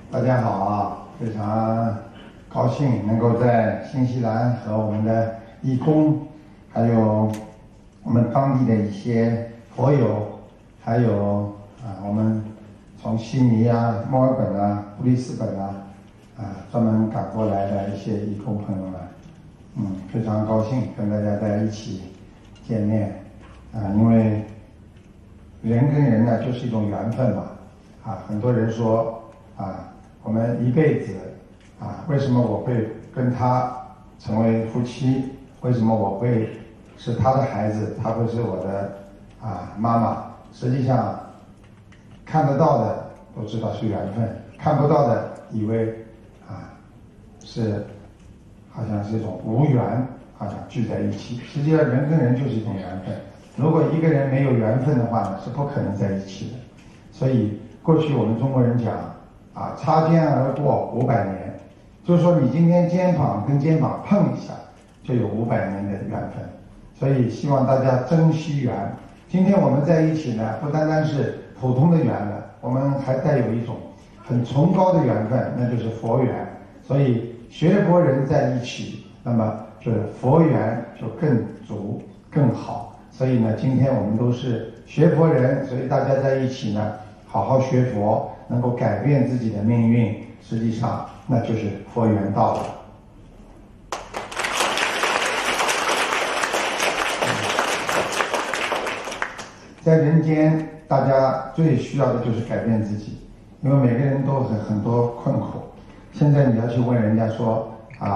大家好啊，非常高兴能够在新西兰和我们的义工，还有我们当地的一些佛友，还有我们从悉尼啊、墨尔本啊、布里斯本啊专门赶过来的一些义工朋友们，非常高兴跟大家在一起见面因为人跟人呢就是一种缘分嘛很多人说我们一辈子为什么我会跟他成为夫妻？为什么我会是他的孩子，他会是我的妈妈？实际上看得到的都知道是缘分，看不到的以为是好像是一种无缘，好像聚在一起。实际上人跟人就是一种缘分，如果一个人没有缘分的话呢，是不可能在一起的。所以过去我们中国人讲擦肩而过500年，就是说你今天肩膀跟肩膀碰一下，就有500年的缘分。所以希望大家珍惜缘。今天我们在一起呢，不单单是普通的缘了，我们还带有一种很崇高的缘分，那就是佛缘。所以学佛人在一起，那么是佛缘就更足更好。所以呢，今天我们都是学佛人，所以大家在一起呢，好好学佛，能够改变自己的命运，实际上那就是佛缘到了。在人间，大家最需要的就是改变自己，因为每个人都很多困苦。现在你要去问人家说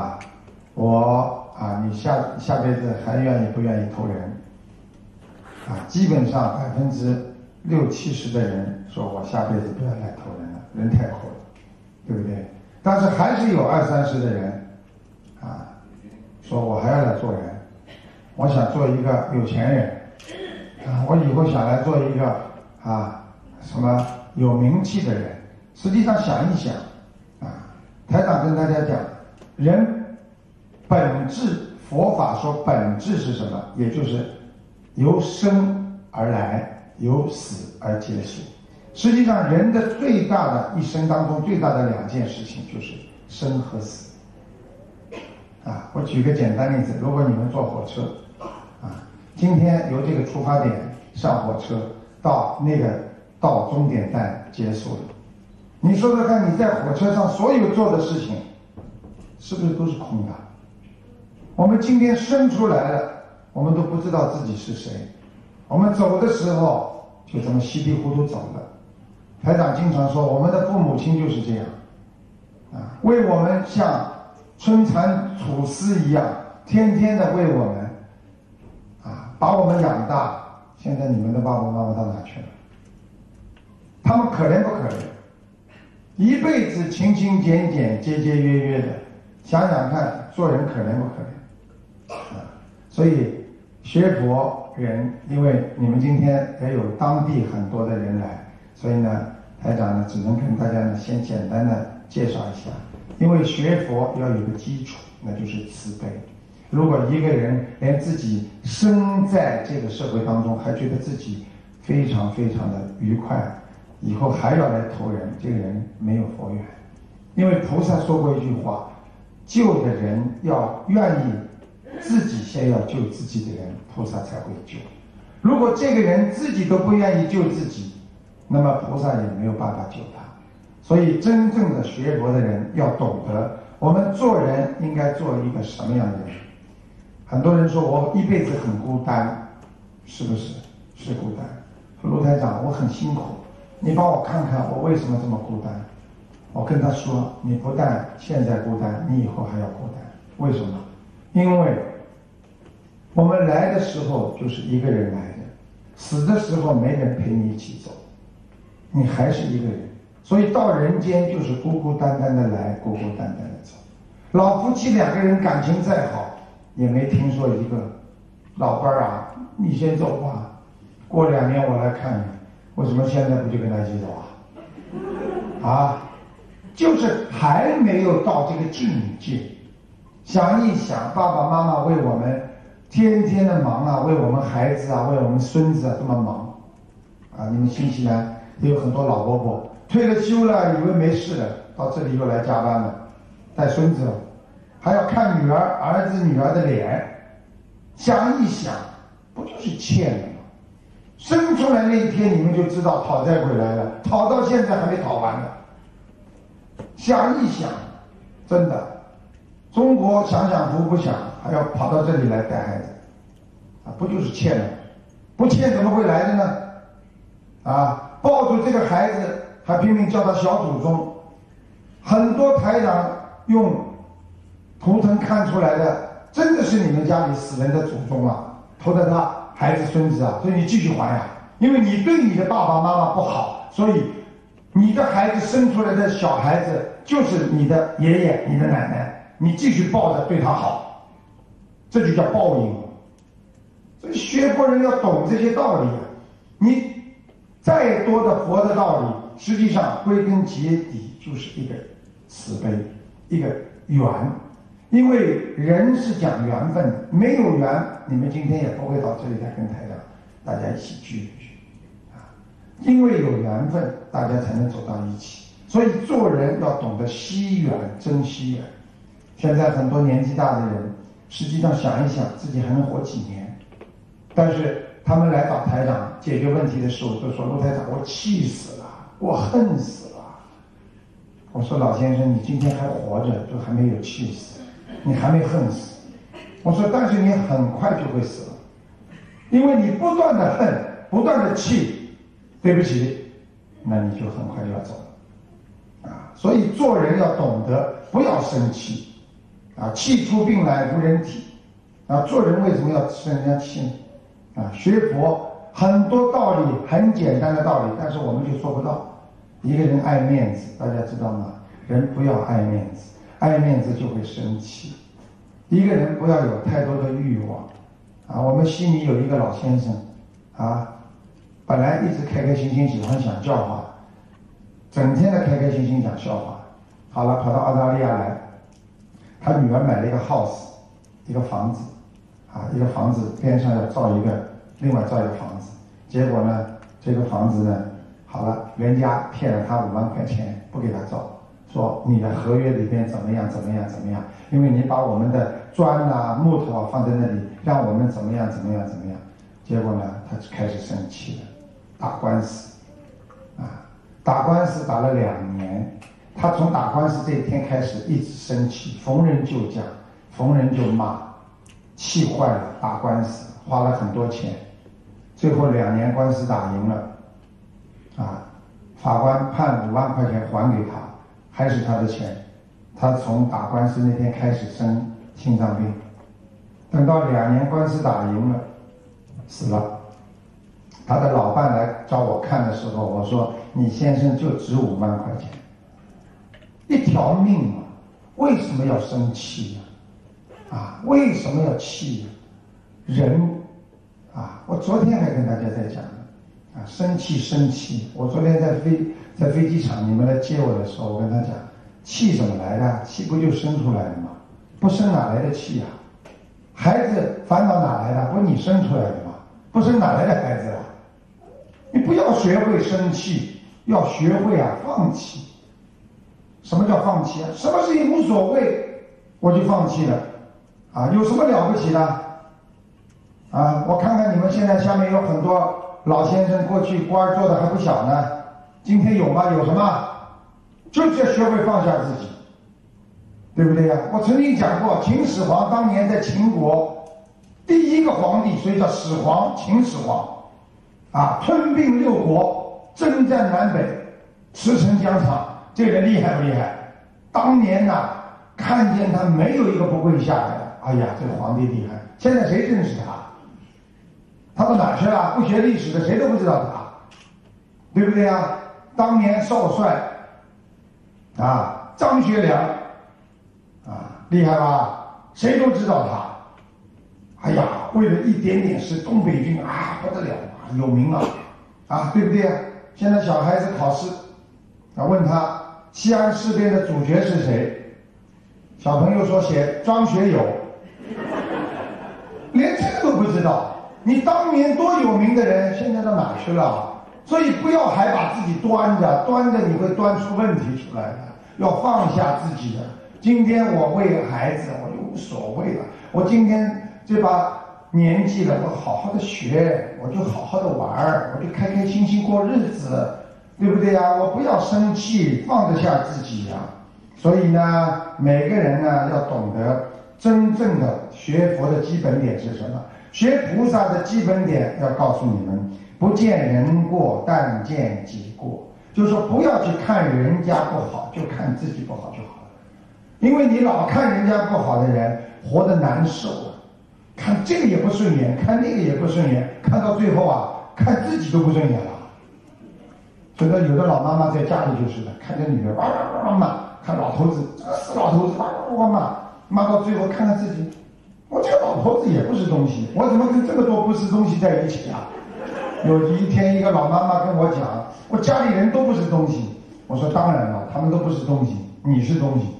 你下辈子还愿意不愿意投人？基本上60-70%的人说我下辈子不要来投人了，人太苦了，对不对？但是还是有20-30%的人说我还要来做人，我想做一个有钱人我以后想来做一个什么有名气的人。实际上想一想台长跟大家讲，人本质，佛法说本质是什么？也就是由生而来，由死而结束。实际上人的最大的一生当中最大的2件事情就是生和死我举个简单例子，如果你们坐火车今天由这个出发点上火车到终点站结束了，你说说看，你在火车上所有做的事情是不是都是空的？我们今天生出来了，我们都不知道自己是谁，我们走的时候就这么稀里糊涂走了。台长经常说，我们的父母亲就是这样为我们像春蚕吐丝一样，天天的为我们把我们养大。现在你们的爸爸妈妈到哪去了？他们可怜不可怜？一辈子勤勤俭俭、节节约约的，想想看，做人可怜不可怜？所以学佛人，因为你们今天也有当地很多的人来，所以呢，台长呢只能跟大家呢先简单的介绍一下。因为学佛要有个基础，那就是慈悲。如果一个人连自己生在这个社会当中还觉得自己非常非常的愉快，以后还要来投人，这个人没有佛缘。因为菩萨说过一句话，救的人要愿意自己先要救自己的人，菩萨才会救。如果这个人自己都不愿意救自己，那么菩萨也没有办法救他。所以真正的学佛的人要懂得，我们做人应该做一个什么样的人。很多人说我一辈子很孤单，是不是？是孤单。卢台长，我很辛苦，你帮我看看我为什么这么孤单。我跟他说，你不但现在孤单，你以后还要孤单。为什么？因为我们来的时候就是一个人来的，死的时候没人陪你一起走，你还是一个人。所以到人间就是孤孤单单的来，孤孤单单的走。老夫妻2个人感情再好，也没听说一个老伴儿你先走吧，过2年我来看你。为什么现在不就跟他一起走就是还没有到这个境界。想一想，爸爸妈妈为我们天天的忙为我们孩子为我们孙子这么忙你们新西兰也有很多老伯伯退了休了，以为没事了， 到这里又来加班了，带孙子了，还要看女儿、儿子、女儿的脸。想一想，不就是欠的吗？生出来那一天你们就知道讨债鬼来了，讨到现在还没讨完呢。想一想，真的，中国享享福不享，还要跑到这里来带孩子，不就是欠的？不欠怎么会来的呢？抱住这个孩子还拼命叫他小祖宗，很多台长用图腾看出来的，真的是你们家里死人的祖宗啊，投在他孩子孙子啊，所以你继续还呀，因为你对你的爸爸妈妈不好，所以你的孩子生出来的小孩子就是你的爷爷、你的奶奶，你继续抱着对他好，这就叫报应。所以学佛人要懂这些道理啊，你再多的佛的道理，实际上归根结底就是一个慈悲，一个缘。因为人是讲缘分的，没有缘，你们今天也不会到这里来跟台长大家一起聚一聚因为有缘分，大家才能走到一起。所以做人要懂得惜缘，珍惜缘。现在很多年纪大的人，实际上想一想，自己还能活几年，但是他们来找台长解决问题的时候，就说：“陆台长，我气死了，我恨死了。”我说：“老先生，你今天还活着，就还没有气死，你还没恨死。”我说：“但是你很快就会死了，因为你不断的恨，不断的气，对不起，那你就很快就要走了。”所以做人要懂得不要生气，气出病来无人体。做人为什么要生人家气呢？学佛很多道理很简单的道理，但是我们就做不到。一个人爱面子，大家知道吗？人不要爱面子，爱面子就会生气。一个人不要有太多的欲望。我们悉尼有一个老先生，本来一直开开心心，喜欢讲笑话，整天的开开心心讲笑话。好了，跑到澳大利亚来，他女儿买了一个 house， 一个房子，一个房子边上要另外造一个房子。结果呢，这个房子呢，好了，人家骗了他5万块钱，不给他造，说你的合约里边怎么样，因为你把我们的砖木头放在那里，让我们怎么样。结果呢，他就开始生气了，打官司，打官司打了2年。他从打官司这一天开始一直生气，逢人就讲，逢人就骂，气坏了，打官司花了很多钱，最后2年官司打赢了，法官判5万块钱还给他，还是他的钱。他从打官司那天开始生心脏病，等到2年官司打赢了，死了。他的老伴来找我看的时候，我说：“你先生就值5万块钱，一条命为什么要生气为什么要气人我昨天还跟大家在讲生气。我昨天在飞机场，你们来接我的时候，我跟他讲，气怎么来的？气不就生出来的吗？不生哪来的气孩子烦恼哪来的？不你生出来的吗？不生哪来的孩子你不要学会生气，要学会放弃。什么叫放弃什么事情无所谓，我就放弃了有什么了不起的我看看你们现在下面有很多老先生，过去官做的还不小呢，今天有吗？有什么？就是要学会放下自己，对不对我曾经讲过，秦始皇当年在秦国第一个皇帝，所以叫始皇，秦始皇吞并6国，征战南北，驰骋疆场，这个人厉害不厉害？当年看见他没有一个不跪下来的。哎呀，这个皇帝厉害！现在谁认识他？他到哪去了？不学历史的谁都不知道他，对不对当年少帅张学良厉害吧？谁都知道他。哎呀，为了一点点事，东北军不得了有名对不对现在小孩子考试问他西安事变的主角是谁，小朋友说写张学友，连这个都不知道。你当年多有名的人，现在到哪去了？所以不要还把自己端着，你会端出问题出来的。 要放下自己的。今天我为孩子，我就无所谓了。我今天这把年纪了，我好好的学，我就好好的玩，我就开开心心过日子，对不对呀？我不要生气，放得下自己呀。所以呢，每个人呢要懂得真正的学佛的基本点是什么？学菩萨的基本点要告诉你们：不见人过，但见己过。就是说，不要去看人家不好，就看自己不好就好了。因为你老看人家不好的人，活得难受啊，看这个也不顺眼，看那个也不顺眼，看到最后啊，看自己都不顺眼了。所以说，有的老妈妈在家里就是的，看着女儿哇哇哇骂，看老头子，这个死老头子哇哇哇骂，骂到最后看看自己，我这个老头子也不是东西，我怎么跟这么多不是东西在一起啊？有一天，一个老妈妈跟我讲，我家里人都不是东西。我说当然了，他们都不是东西，你是东西。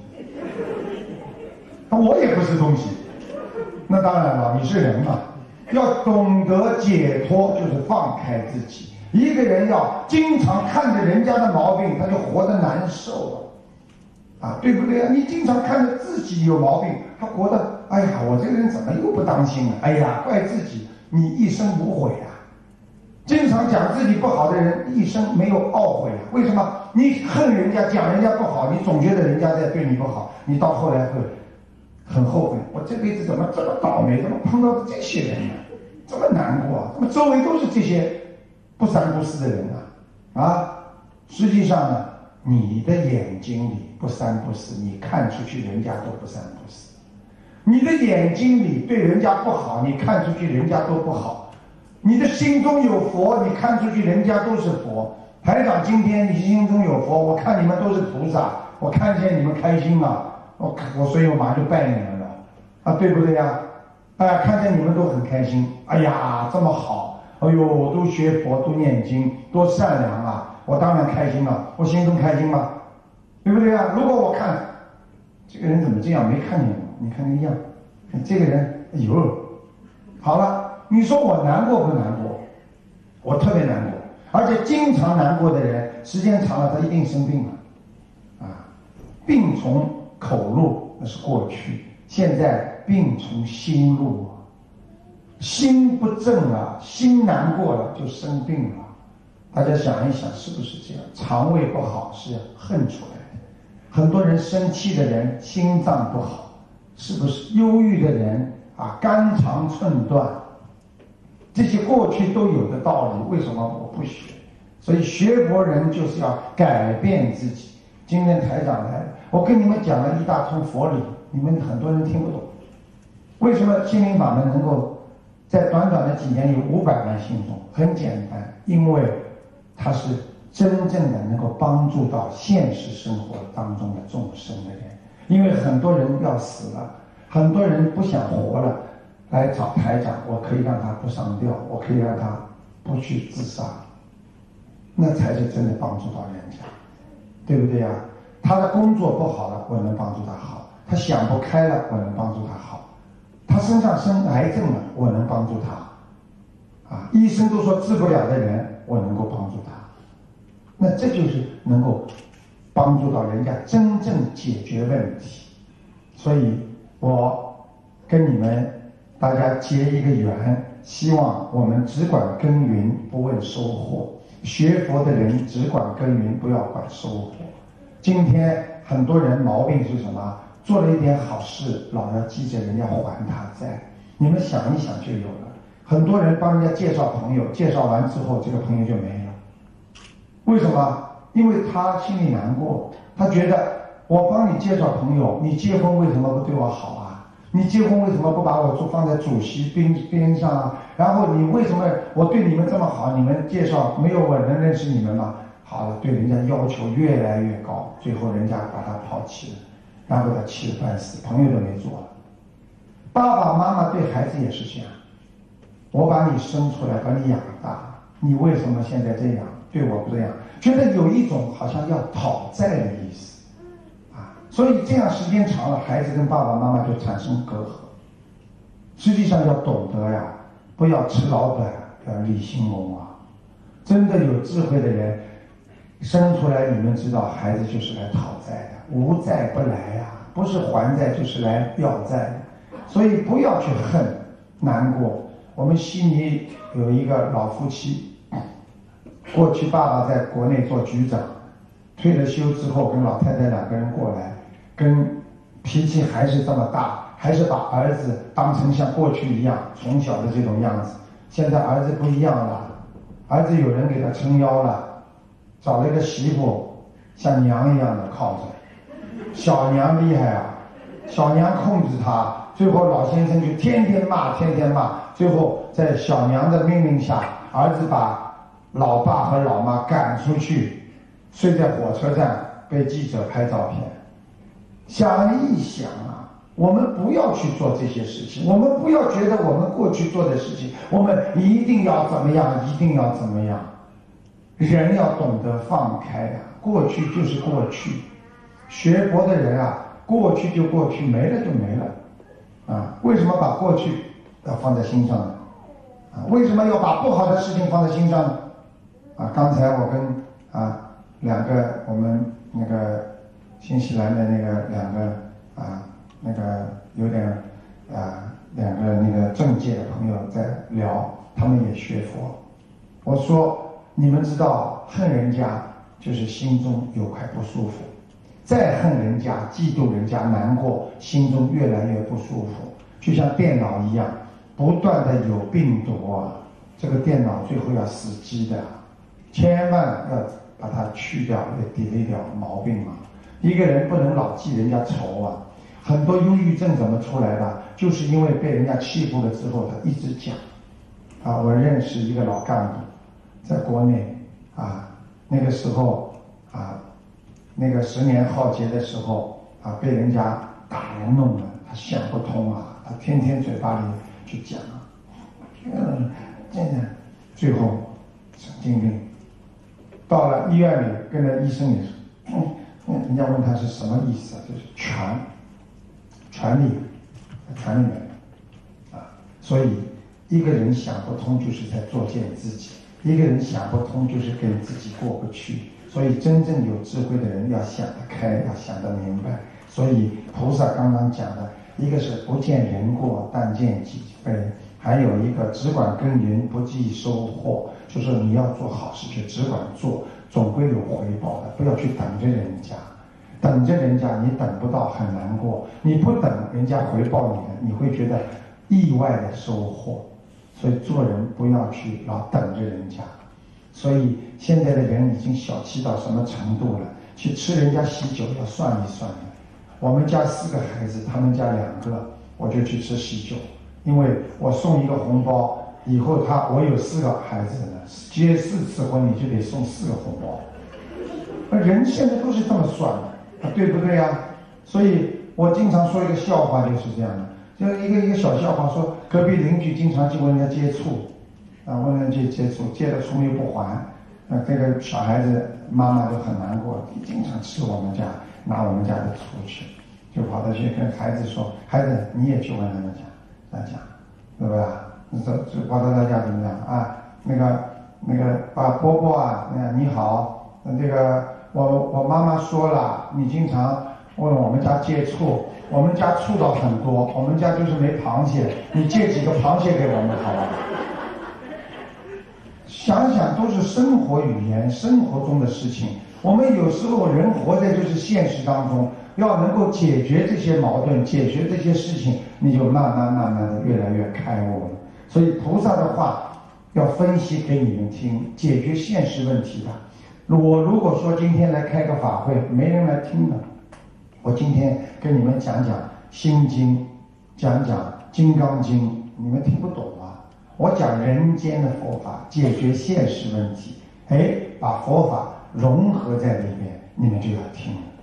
我也不是东西。那当然了，你是人嘛，要懂得解脱，就是放开自己。一个人要经常看着人家的毛病，他就活得难受啊，对不对啊？你经常看着自己有毛病，他活得，哎呀，我这个人怎么又不当心了？哎呀，怪自己，你一生无悔啊。经常讲自己不好的人，一生没有懊悔啊。为什么？你恨人家，讲人家不好，你总觉得人家在对你不好，你到后来会很后悔。我这辈子怎么这么倒霉，怎么碰到这些人呢？这么难过啊！怎么周围都是这些不三不四的人啊？实际上呢，你的眼睛里不三不四，你看出去人家都不三不四。你的眼睛里对人家不好，你看出去人家都不好。你的心中有佛，你看出去人家都是佛。台长，今天你心中有佛，我看你们都是菩萨，我看见你们开心了，所以我马上就拜你们了，啊，对不对呀？哎，看见你们都很开心，哎呀，这么好，哎呦，都学佛，都念经，多善良啊！我当然开心了，我心中开心吗？对不对呀？如果我看这个人怎么这样，没看见我，你看那样，这个人，哎呦，好了。你说我难过不难过？我特别难过，而且经常难过的人，时间长了他一定生病了，啊，病从口入那是过去，现在病从心入啊，心不正啊，心难过了就生病了。大家想一想，是不是这样？肠胃不好是恨出来的，很多人生气的人心脏不好，是不是？忧郁的人啊，肝肠寸断。这些过去都有的道理，为什么我不学？所以学佛人就是要改变自己。今天台长来了，我跟你们讲了一大通佛理，你们很多人听不懂。为什么心灵法门能够在短短的几年有500万信众？很简单，因为它是真正的能够帮助到现实生活当中的众生的人。因为很多人要死了，很多人不想活了。来找台长，我可以让他不上吊，我可以让他不去自杀，那才是真的帮助到人家，对不对呀？他的工作不好了，我能帮助他好；他想不开了，我能帮助他好；他身上生癌症了，我能帮助他。啊，医生都说治不了的人，我能够帮助他。那这就是能够帮助到人家真正解决问题。所以我跟你们大家结一个缘，希望我们只管耕耘，不问收获。学佛的人只管耕耘，不要管收获。今天很多人毛病是什么？做了一点好事，老要记着人家还他债。你们想一想就有了。很多人帮人家介绍朋友，介绍完之后，这个朋友就没了。为什么？因为他心里难过，他觉得我帮你介绍朋友，你结婚为什么不对我好啊？你结婚为什么不把我放在主席边上啊？然后你为什么我对你们这么好，你们介绍没有我能认识你们吗？好了，对人家要求越来越高，最后人家把他抛弃了，然后他气得半死，朋友都没做了。爸爸妈妈对孩子也是这样，我把你生出来，把你养大，你为什么现在这样对我不这样？觉得有一种好像要讨债的意思。所以这样时间长了，孩子跟爸爸妈妈就产生隔阂。实际上要懂得呀，不要吃老本，要立兴隆啊。真的有智慧的人， 生出来你们知道，孩子就是来讨债的，无债不来呀，不是还债就是来要债的，所以不要去恨难过。我们悉尼有一个老夫妻，过去爸爸在国内做局长，退了休之后跟老太太两个人过来，跟脾气还是这么大，还是把儿子当成像过去一样从小的这种样子。现在儿子不一样了，儿子有人给他撑腰了，找了一个媳妇像娘一样的靠着，小娘厉害啊，小娘控制他，最后老先生就天天骂，最后在小娘的命令下，儿子把老爸和老妈赶出去，睡在火车站，被记者拍照片。想一想啊，我们不要去做这些事情，我们不要觉得我们过去做的事情，我们一定要怎么样，一定要怎么样。人要懂得放开啊，过去就是过去。学佛的人啊，过去就过去，没了就没了啊。为什么把过去要放在心上呢？啊，为什么要把不好的事情放在心上呢？啊，刚才我跟两个我们那个新西兰的那个两个那个有点两个那个政界的朋友在聊，他们也学佛。我说你们知道恨人家就是心中有块不舒服，再恨人家嫉妒人家难过，心中越来越不舒服，就像电脑一样，不断的有病毒啊，这个电脑最后要死机的，千万要把它去掉，要delete掉毛病嘛。一个人不能老记人家仇啊。很多忧郁症怎么出来的？就是因为被人家欺负了之后，他一直讲。我认识一个老干部，在国内那个时候那个10年浩劫的时候被人家打人弄了，他想不通他天天嘴巴里去讲真的，最后神经病。到了医院里，跟着医生也说，人家问他是什么意思就是权力没了所以一个人想不通，就是在作践自己；一个人想不通，就是跟自己过不去。所以真正有智慧的人要想得开，要想得明白。所以菩萨刚刚讲的，一个是不见人过，但见己非；还有一个只管耕耘，不计收获，就是你要做好事就只管做，总归有回报的，不要去等着人家。等着人家你等不到，很难过；你不等人家回报你的，你会觉得意外的收获。所以做人不要去老等着人家。所以现在的人已经小气到什么程度了？去吃人家喜酒要算一算的。我们家4个孩子，他们家2个，我就去吃喜酒，因为我送一个红包，以后我有4个孩子呢，结4次婚你就得送4个红包。人现在都是这么算的，对不对呀？所以我经常说一个笑话，就是这样的，就一个小笑话，说隔壁邻居经常去问人家借醋，问人家借醋，借了醋又不还，这个小孩子妈妈就很难过，经常吃我们家，拿我们家的醋去，就跑到去跟孩子说，孩子你也去问他们讲，对不对？这跑到他家怎么讲那个波波你好，这个我妈妈说了，你经常问我们家借醋，我们家醋倒很多，我们家就是没螃蟹，你借几个螃蟹给我们好吧？想想都是生活语言，生活中的事情。我们有时候人活在就是现实当中，要能够解决这些矛盾，解决这些事情，你就慢慢的越来越开悟了。所以菩萨的话要分析给你们听，解决现实问题的。我如果说今天来开个法会，没人来听的，我今天跟你们讲心经，讲金刚经，你们听不懂我讲人间的佛法，解决现实问题，把佛法融合在里面，你们就要听了。